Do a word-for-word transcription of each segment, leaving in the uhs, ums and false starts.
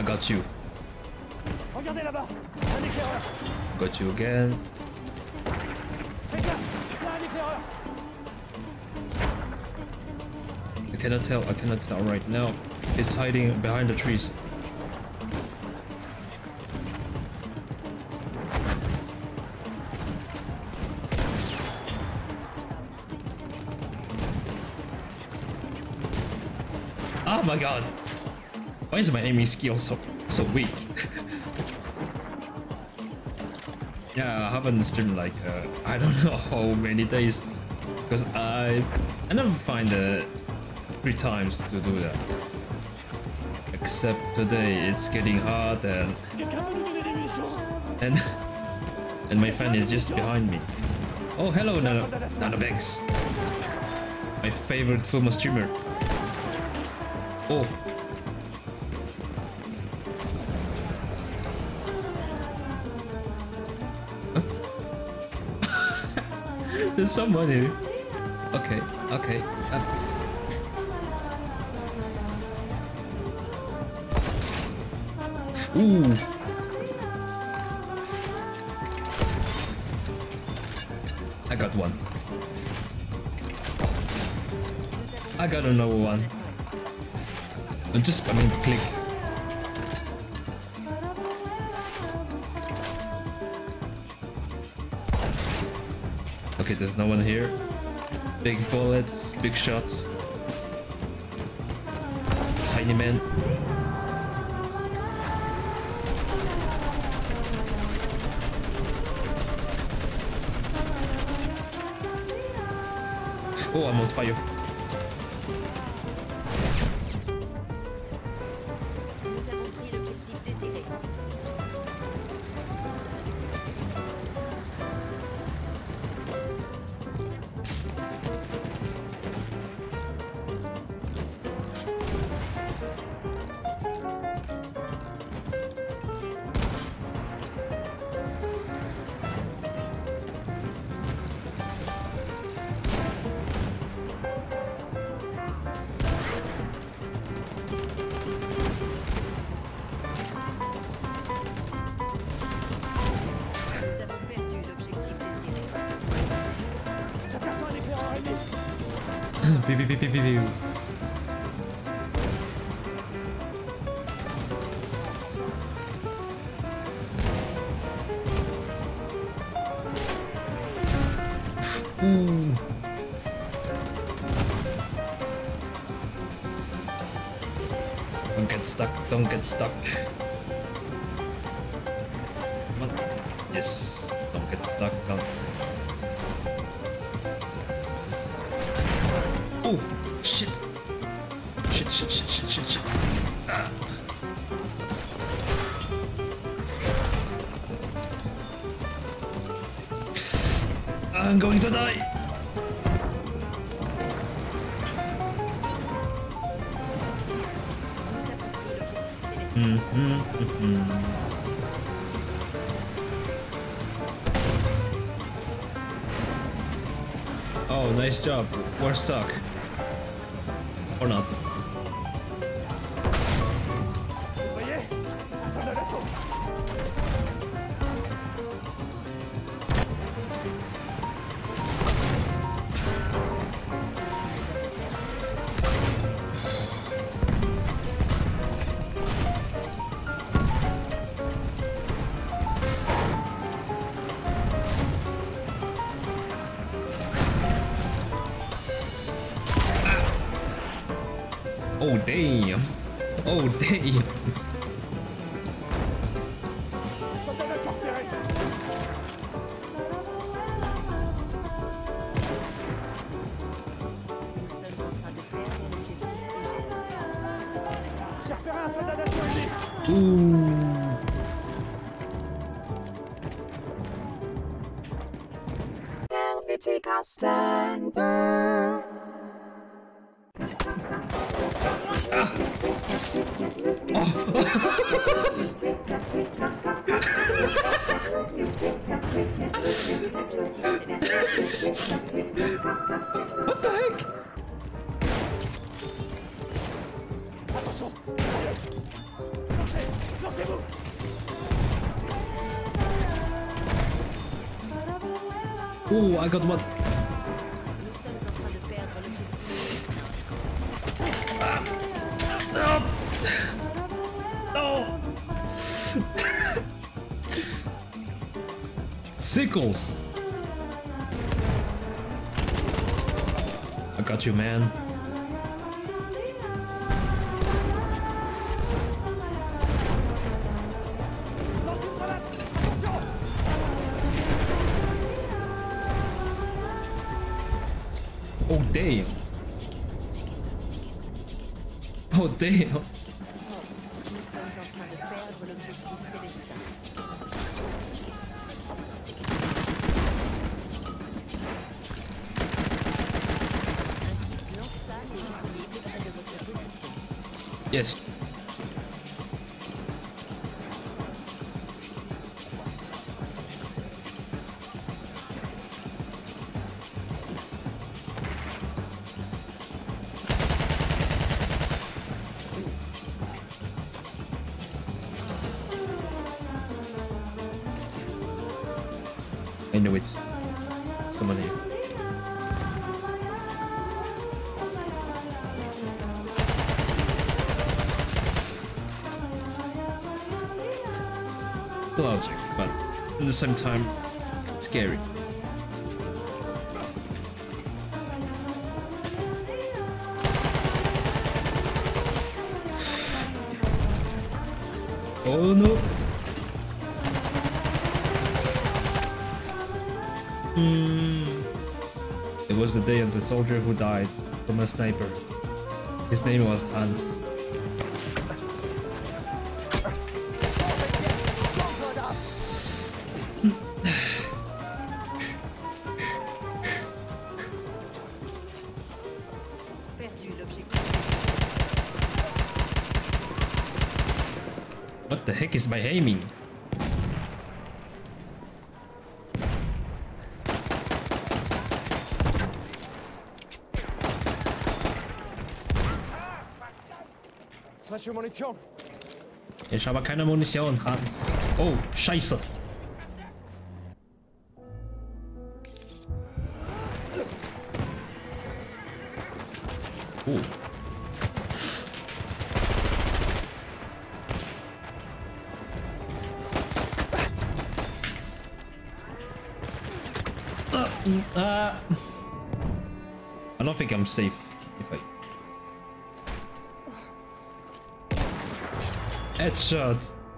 got you. Regardez là-bas, un éclaireur. Got you again. Faites gaffe, il y a un éclaireur. I cannot tell. I cannot tell right now. It's hiding behind the trees. Oh my god! Why is my aiming skill so so weak? Yeah, I haven't streamed like uh, I don't know how many days because I I never find the three times to do that. Except today, it's getting hard and and and my friend is just behind me. Oh hello, Nano Nanobanks, my favorite Fuma streamer. Oh. There's someone here. Okay, okay. Uh. Ooh. I got one. I got another one. I'm just spamming click. Okay, there's no one here. Big bullets, big shots. Tiny man. Oh, I'm on fire. Pew, pew, pew, pew, pew, pew. Ooh. Don't get stuck, don't get stuck. Come on. Yes, don't get stuck, don't. Oh, shit. Shit, shit, shit, shit, shit, shit. Ah. I'm going to die. Mm-hmm, mm-hmm. Oh, nice job. We're stuck. Or not. Oh damn! Oh damn! Ooh! Helvetica Standard. What the heck? Attention, Lancez Lancez-vous. Oh, I got one. No! No! Sickles! I got you, man. Oh, damn. Oh, damn. Yes. I knew it. Someone here. Logic, but at the same time, scary. Oh no! Hmm. It was the day of the soldier who died from a sniper. His name was Hans. What the heck is my aiming? Munition. Ich habe keine Munition, Hans. Oh, Scheiße. Oh. Uh, uh, I don't think I'm safe if I... Headshot.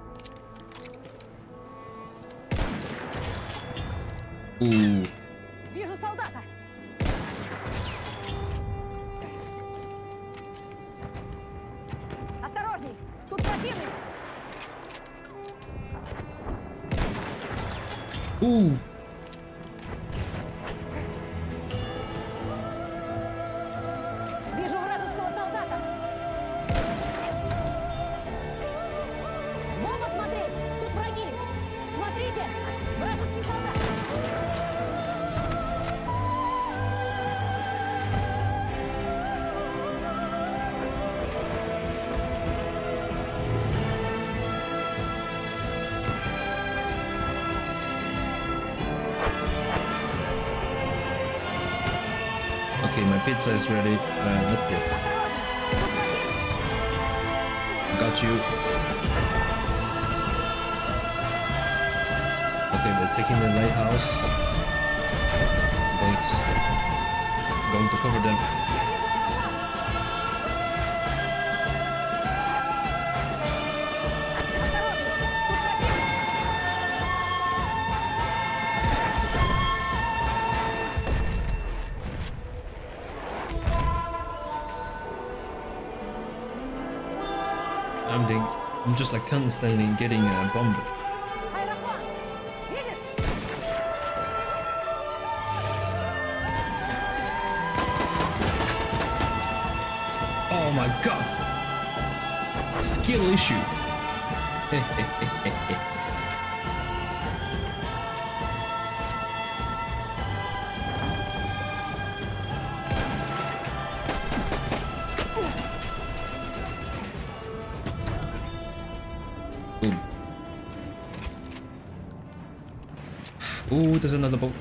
Ooh. Вижу солдата. Осторожней, тут противник. Ooh. Вижу вражеского солдата. Вон посмотреть, тут враги. Смотрите, вражеский солдат. Okay, my pizza is ready. Uh, not this. Got you. Okay, we're taking the lighthouse. Thanks. Going to cover them. I'm, doing, I'm just like constantly getting uh, bombed. Аэроплан. Видишь? Oh my god! Skill issue. Oh, there's another boat.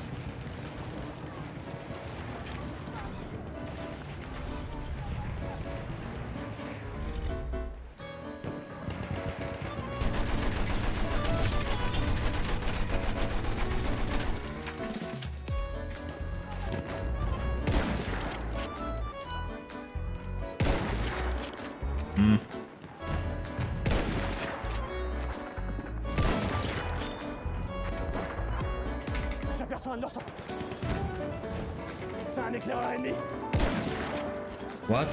Hmm. J'aperçois un de leurs sorties. C'est un éclaireur ennemi. What?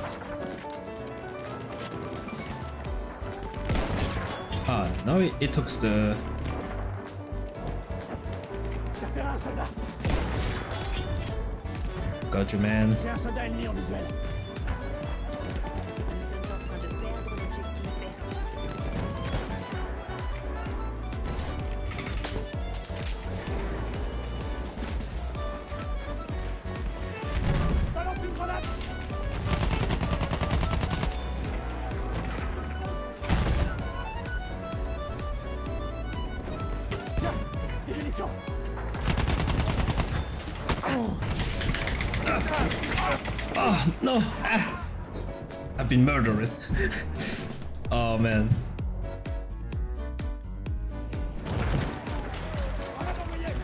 Ah, now it, it took the... J'ai repéré un soldat. Got you, man. J'ai un soldat ennemi en visuel. Nous sommes en train de perdre l'objectif vert. Balance une grenade. Tiens, des munitions. Oh, no! Ah. I've been murdered. Oh, man. Grenade envoyée.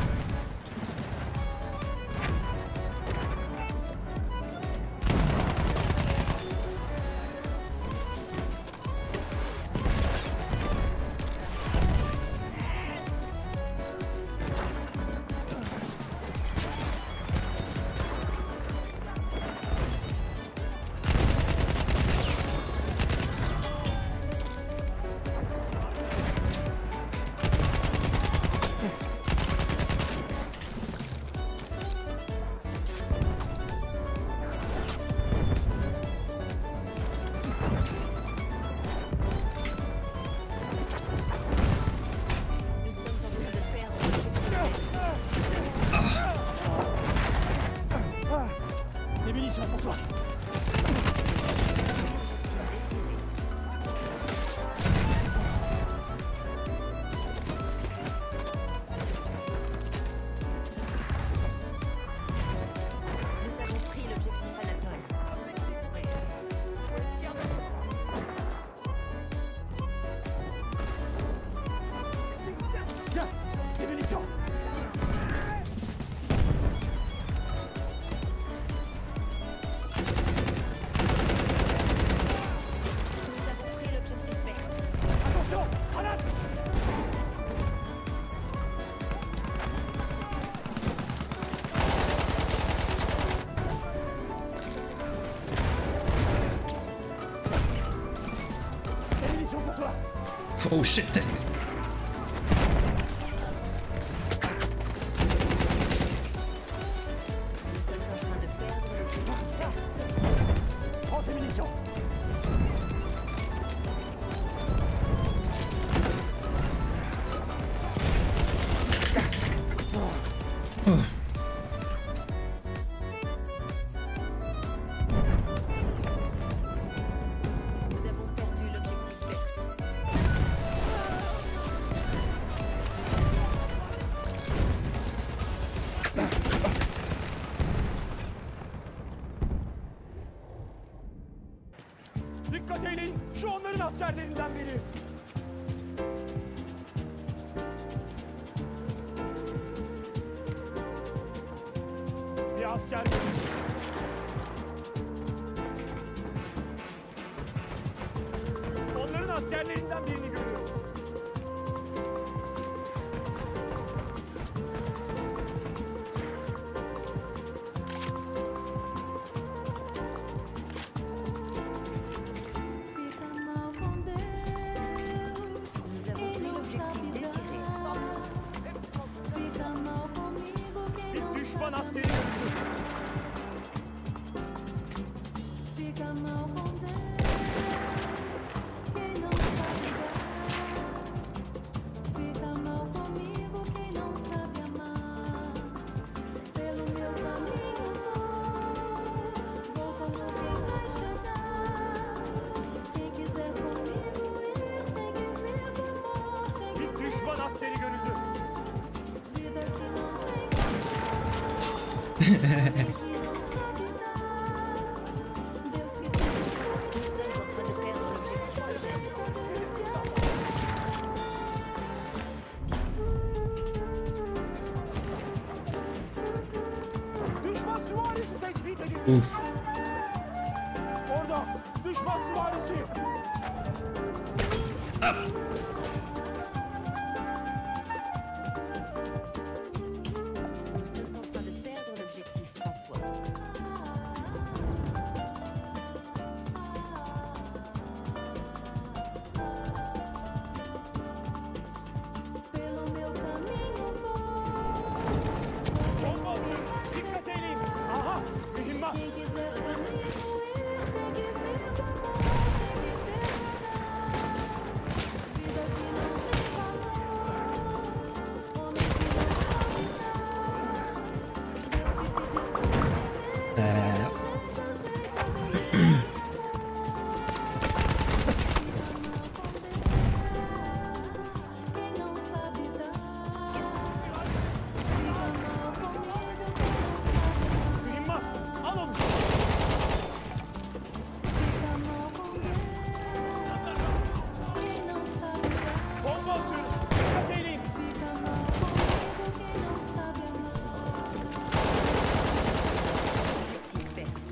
Nous sommes en train de perdre l'objectif vert. Des munitions pour toi. Nous avons pris l'objectif Anatole. Tiens, des munitions. Nous avons pris l'objectif vert. Attention, grenade. Des munitions pour toi. Oh, shit. Nous sommes en train de perdre l'objectif vert. Prends ces munitions. Nous avons perdu l'objectif vert. Dikkat eyleyin. Şu onların askerlerinden biri. Bir asker görüldü. Onların askerlerinden birini görüyorum. Fica mal com Deus, Nous avons quem pris não l'objectif sabe désiré. dar. Fica mal comigo, quem Bir não düşman sabe askeri görüldü. Fica mal com Deus, quem não sabe dar. Fica mal comigo, quem não sabe amar. Pelo meu caminho vou, vou como quem vai chegar. Quem quiser comigo ir, tem que vir com amor, tem que Bir düşman askeri görüldü. vida que Düşman süvarisi tespit edildi. Uf. Orada düşman süvarisi. Up. Nous sommes en train de perdre l'objectif, François. Pelo meu caminho vou. Bomba atıyor. Dikkat edin. Aha mühimmat. Quem quiser comigo ir, tem que vir com amor, tem que ter vida que não tem valor. Homem que não sabe dar. Deus que se descobre Ee, de Deus. Quem não sabe dar, fica mal comigo. Quem não sabe dar, Mühimmat. Al onu. fica mal com Deus. Quem não sabe dar, Bomba atıyor. Dikkat edin. fica mal comigo. Quem não sabe amar. Objectif perdu.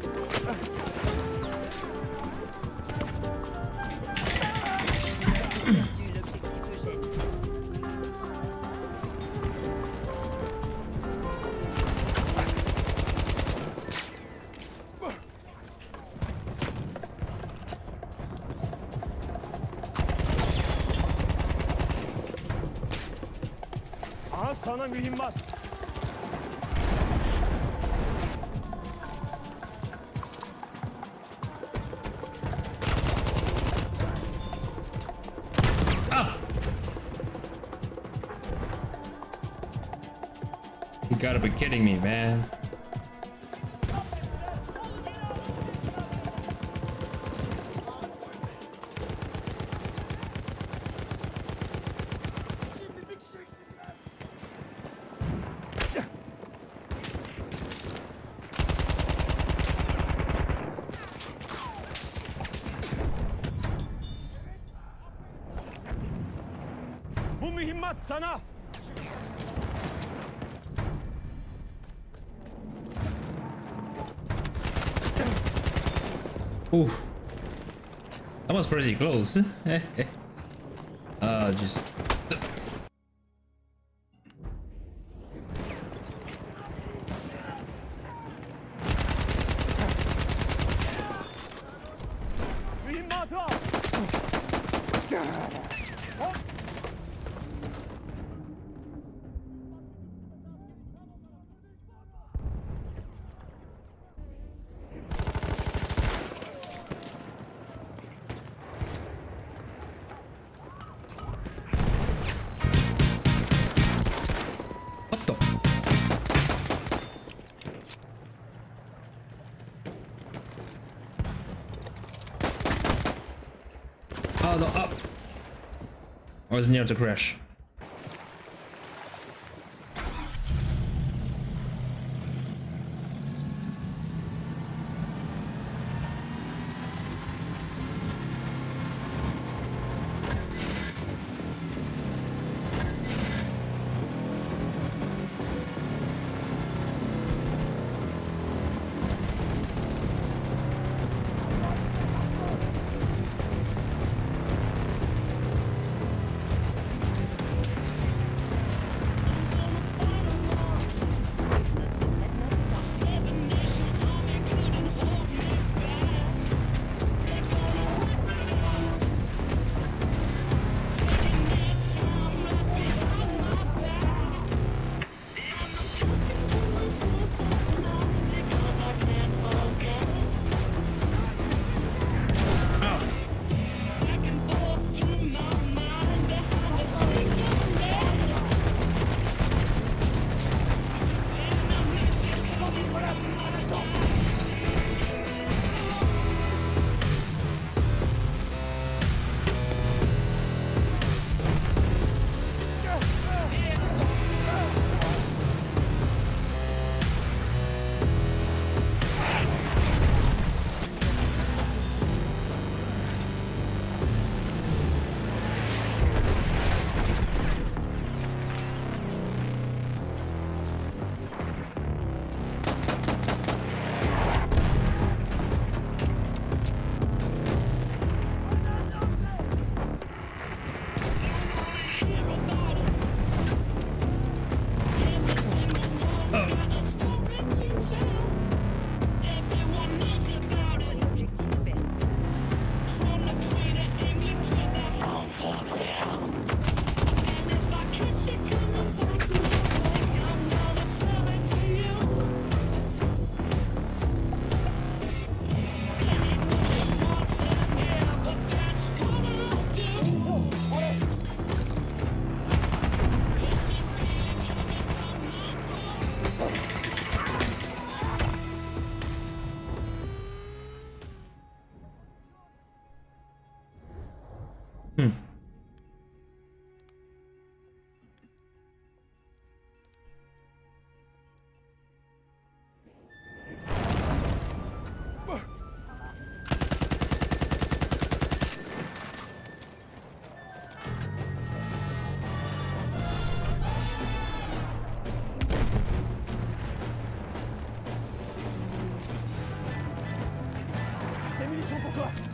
Perdu l'objectif Eugène. Aha sana mühimmat. up. You gotta be kidding me, man. Bu mühimmat sana. Oof. That was pretty close. uh, just. Mühimmatı al. Hop. What the? Oh, no, up. I was near to crash. munitions pour toi.